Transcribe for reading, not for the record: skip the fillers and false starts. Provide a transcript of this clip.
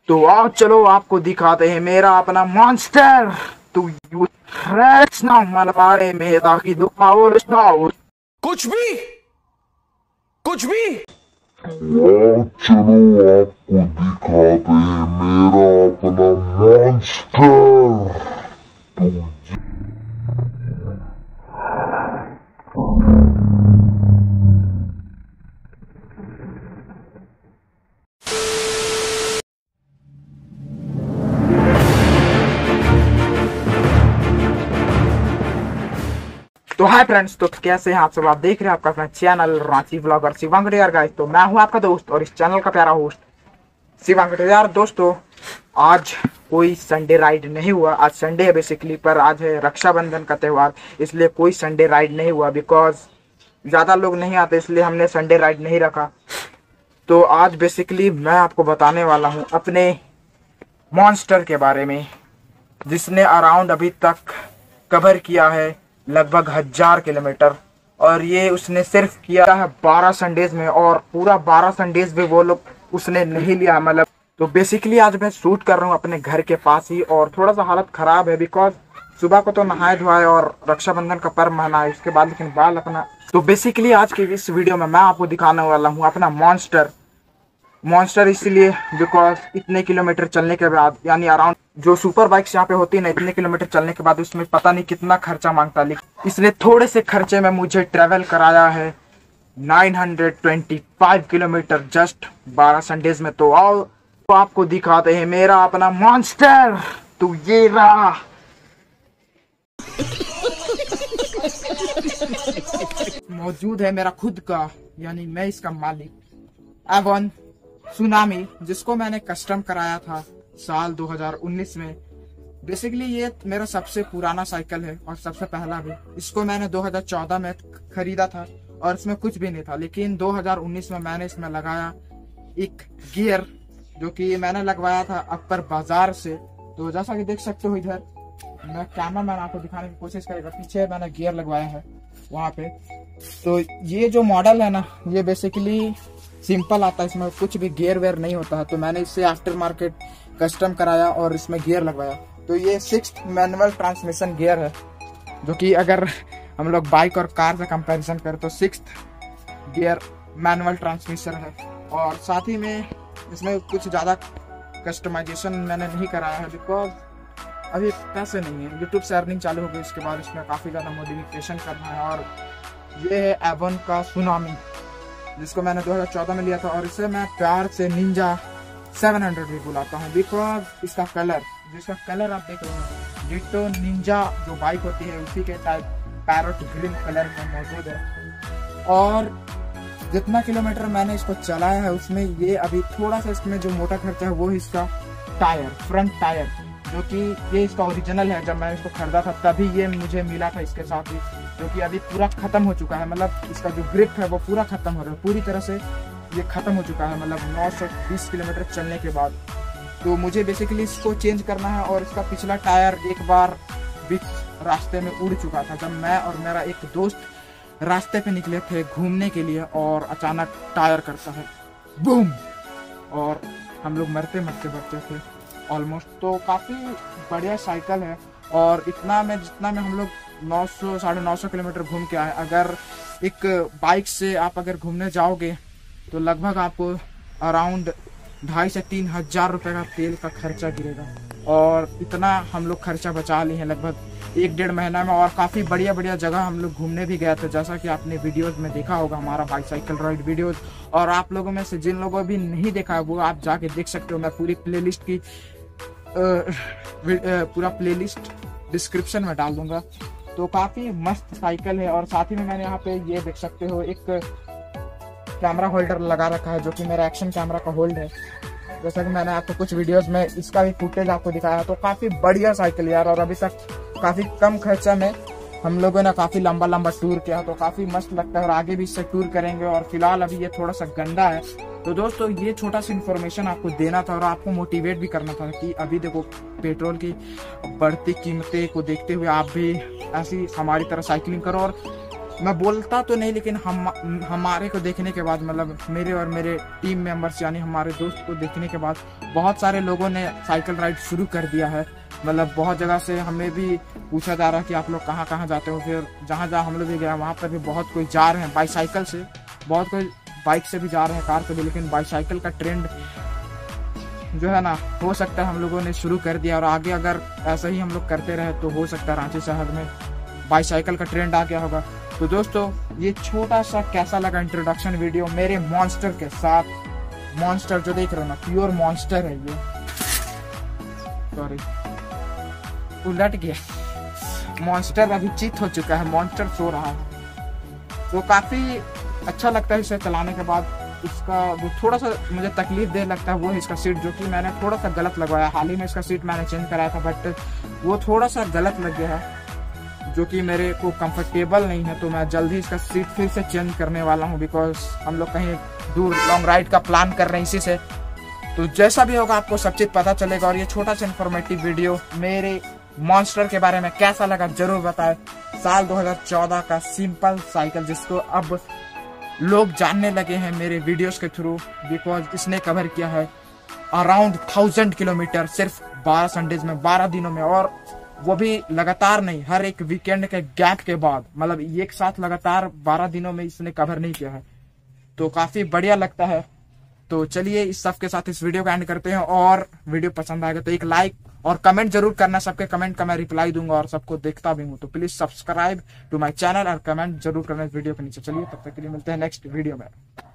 तो आओ चलो आपको दिखाते हैं मेरा अपना मॉन्स्टर। तो यू ना मलबारे में ताकि दुखाओ कुछ भी चलो आपको दिखाते हैं मेरा अपना मॉन्स्टर। तो हाय फ्रेंड्स, तो कैसे हैं आप सब। आप देख रहे हैं आपका अपना चैनल रांची व्लॉगर शिवांक यार गाइस। तो मैं हूं आपका दोस्त और इस चैनल का प्यारा होस्ट शिवांक यार। दोस्तों आज कोई संडे राइड नहीं हुआ। आज संडे है बेसिकली, पर आज है रक्षाबंधन का त्यौहार, इसलिए कोई संडे राइड नहीं हुआ। बिकॉज ज़्यादा लोग नहीं आते इसलिए हमने संडे राइड नहीं रखा। तो आज बेसिकली मैं आपको बताने वाला हूँ अपने मॉन्स्टर के बारे में, जिसने अराउंड अभी तक कवर किया है लगभग 1000 किलोमीटर। और ये उसने सिर्फ किया है 12 संडेज में, और पूरा 12 संडेज में वो लोग उसने नहीं लिया मतलब। तो बेसिकली आज मैं शूट कर रहा हूँ अपने घर के पास ही, और थोड़ा सा हालत ख़राब है बिकॉज सुबह को तो नहाए धोए और रक्षाबंधन का पर्व मनाए, उसके बाद लेकिन बाल अपना। तो बेसिकली आज की इस वीडियो में मैं आपको दिखाने वाला हूँ अपना मॉन्स्टर इसलिए बिकॉज इतने किलोमीटर चलने के बाद, यानी अराउंड जो सुपर बाइक्स यहाँ पे होती है ना, इतने किलोमीटर चलने के बाद उसमें पता नहीं कितना खर्चा मांगता, लेकिन इसने थोड़े से खर्चे में मुझे ट्रेवल कराया है 925 किलोमीटर जस्ट 12 संडेज में। तो आओ तो आपको दिखाते हैं मेरा अपना मॉन्स्टर। तो ये रहा मौजूद है मेरा खुद का, यानी मैं इसका मालिक एवन सुनामी, जिसको मैंने कस्टम कराया था साल 2019 में। बेसिकली ये मेरा सबसे पुराना साइकिल है और सबसे पहला भी। इसको मैंने 2014 में खरीदा था और इसमें कुछ भी नहीं था, लेकिन 2019 में मैंने इसमें लगाया एक गियर जो कि मैंने लगवाया था अपर बाजार से। तो जैसा कि देख सकते हो इधर, मैं कैमरा मैन आपको दिखाने की कोशिश करेगा, पीछे मैंने गियर लगवाया है वहाँ पे। तो ये जो मॉडल है ना, ये बेसिकली सिंपल आता है, इसमें कुछ भी गियर वेयर नहीं होता है। तो मैंने इससे आफ्टर मार्केट कस्टम कराया और इसमें गियर लगवाया। तो ये 6th मैनुअल ट्रांसमिशन गियर है, जो कि अगर हम लोग बाइक और कार से कंपैरिजन करें तो 6th गियर मैनुअल ट्रांसमिशन है। और साथ ही में इसमें कुछ ज़्यादा कस्टमाइजेशन मैंने नहीं कराया है बिकॉज अभी पैसे नहीं है। यूट्यूब से अर्निंग चालू हो गई, इसके बाद इसमें काफ़ी ज़्यादा मॉडिफिकेशन करना है। और ये है एवन का सुनामी, जिसको मैंने 2014 में लिया था, और इसे मैं प्यार से निंजा 700 भी बुलाता हूँ बिकॉज इसका कलर, जिसका कलर आप देख रहे हो डिटो निंजा जो बाइक होती है उसी के टाइप पैरोट ग्रीन कलर में मौजूद है। और जितना किलोमीटर मैंने इसको चलाया है उसमें ये अभी थोड़ा सा इसमें जो मोटा खर्चा है वो इसका टायर, फ्रंट टायर, जो कि ये इसका ओरिजिनल है। जब मैंने इसको खरीदा था तभी ये मुझे मिला था इसके साथ ही, जो कि अभी पूरा खत्म हो चुका है। मतलब इसका जो ग्रिप है वो पूरा खत्म हो रहा है, पूरी तरह से ये खत्म हो चुका है, मतलब 920 किलोमीटर चलने के बाद। तो मुझे बेसिकली इसको चेंज करना है। और इसका पिछला टायर एक बार बीच रास्ते में उड़ चुका था, जब मैं और मेरा एक दोस्त रास्ते पे निकले थे घूमने के लिए, और अचानक टायर करता है बूम, और हम लोग मरते बचते थे ऑलमोस्ट। तो काफ़ी बढ़िया साइकिल है, और जितना में हम लोग 900-950 किलोमीटर घूम के आए। अगर एक बाइक से आप अगर घूमने जाओगे तो लगभग आपको अराउंड 2,500 से 3,000 रुपये का तेल का खर्चा गिरेगा, और इतना हम लोग खर्चा बचा लिए हैं लगभग 1-1.5 महीना में। और काफ़ी बढ़िया जगह हम लोग घूमने भी गए थे, जैसा कि आपने वीडियोस में देखा होगा हमारा बाइसाइकिल राइड वीडियोस। और आप लोगों में से जिन लोगों भी नहीं देखा है वो आप जाके देख सकते हो। मैं पूरी प्लेलिस्ट की पूरा प्लेलिस्ट डिस्क्रिप्शन में डाल दूंगा। तो काफ़ी मस्त साइकिल है। और साथ ही में मैंने यहाँ पे ये देख सकते हो एक कैमरा होल्डर लगा रखा है, जो कि मेरा एक्शन कैमरा का होल्ड है। जैसा कि मैंने आपको कुछ वीडियोस में इसका भी फुटेज आपको दिखाया। तो काफ़ी बढ़िया साइकिल यार, और अभी तक काफ़ी कम खर्चा में हम लोगों ने काफ़ी लंबा टूर किया, तो काफ़ी मस्त लगता है। और आगे भी इससे टूर करेंगे। और फिलहाल अभी ये थोड़ा सा गंदा है। तो दोस्तों ये छोटा सा इन्फॉर्मेशन आपको देना था और आपको मोटिवेट भी करना था कि अभी देखो पेट्रोल की बढ़ती कीमतें को देखते हुए आप भी ऐसी हमारी तरह साइकिलिंग करो। और मैं बोलता तो नहीं, लेकिन हमारे को देखने के बाद, मतलब मेरे और मेरे टीम मेंबर्स यानी हमारे दोस्त को देखने के बाद बहुत सारे लोगों ने साइकिल राइड शुरू कर दिया है। मतलब बहुत जगह से हमें भी पूछा जा रहा है कि आप लोग कहाँ कहाँ जाते हो। फिर जहाँ जहाँ हम लोग भी गए वहाँ पर भी बहुत कोई जा रहे हैं बाईसाइकिल से, बहुत कोई बाइक से भी जा रहे हैं, कार से भी। लेकिन बाईसाइकिल का ट्रेंड जो है ना, हो सकता है हम लोगों ने शुरू कर दिया और आगे अगर ऐसा ही हम लोग करते रहे तो हो सकता है रांची शहर में बाईसाइकिल का ट्रेंड आ गया होगा। तो दोस्तों ये छोटा सा कैसा लगा इंट्रोडक्शन वीडियो मेरे मॉन्स्टर के साथ। मॉन्स्टर जो देख रहे हो ना, प्योर मॉन्स्टर है ये। सॉरी उलट गया, मॉन्स्टर अभी चित हो चुका है, मॉन्स्टर सो रहा है। तो काफी अच्छा लगता है इसे चलाने के बाद। इसका जो थोड़ा सा मुझे तकलीफ दे लगता है वो है इसका सीट, जो कि मैंने थोड़ा सा गलत लगवाया। हाल ही में इसका सीट मैंने चेंज कराया था, बट वो थोड़ा सा गलत लग गया है, जो कि मेरे को कंफर्टेबल नहीं है। तो मैं जल्द ही इसका सीट फिर से चेंज करने वाला हूँ, बिकॉज हम लोग कहीं दूर लॉन्ग राइड का प्लान कर रहे हैं इसी से। तो जैसा भी होगा आपको सब चीज पता चलेगा। और ये छोटा सा इन्फॉर्मेटिव वीडियो मेरे मॉन्स्टर के बारे में कैसा लगा जरूर बताएं। साल 2014 का सिंपल साइकिल, जिसको अब लोग जानने लगे हैं मेरे वीडियोस के थ्रू, बिकॉज इसने कवर किया है अराउंड 1000 किलोमीटर सिर्फ 12 संडेज में, 12 दिनों में। और वो भी लगातार नहीं, हर एक वीकेंड के गैप के बाद, मतलब एक साथ लगातार 12 दिनों में इसने कवर नहीं किया है। तो काफी बढ़िया लगता है। तो चलिए इस सब के साथ इस वीडियो को एंड करते हैं। और वीडियो पसंद आएगा तो एक लाइक और कमेंट जरूर करना। सबके कमेंट का मैं रिप्लाई दूंगा और सबको देखता भी हूँ। तो please subscribe to my channel और कमेंट जरूर करना इस वीडियो के नीचे। चलिए तब तक के लिए मिलते हैं नेक्स्ट वीडियो में।